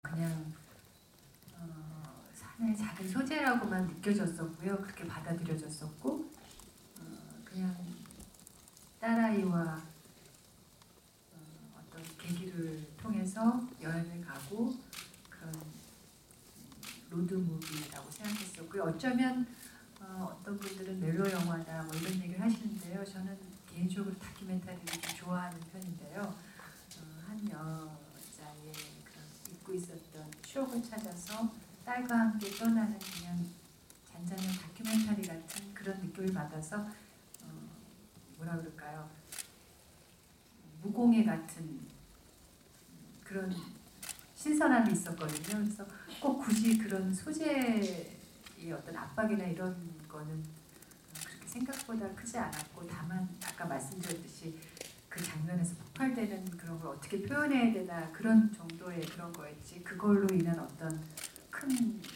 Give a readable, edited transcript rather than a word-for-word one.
그냥 하나의 작은 소재라고만 느껴졌었고요. 그렇게 받아들여졌었고 그냥 딸아이와 어떤 계기를 통해서 여행을 가고 그런 로드무비라고 생각했었고요. 어쩌면 어떤 분들은 멜로 영화다 뭐 이런 얘기를 하시는데요. 저는 개인적으로 다큐멘터리를 좀 좋아하는 편인데요. 한 여자의 그런 잊고 있었던 추억을 찾아서 딸과 함께 떠나는 그냥 잔잔한 다큐멘터리 같은 그런 느낌을 받아서 뭐라 그럴까요? 무공해 같은 그런 신선함이 있었거든요. 그래서 꼭 굳이 그런 소재의 어떤 압박이나 이런 거는 그렇게 생각보다 크지 않았고, 다만 아까 말씀드렸듯이 그 장면에서 폭발되는 그런 걸 어떻게 표현해야 되나 그런 정도의 그런 거였지, 그걸로 인한 어떤 큰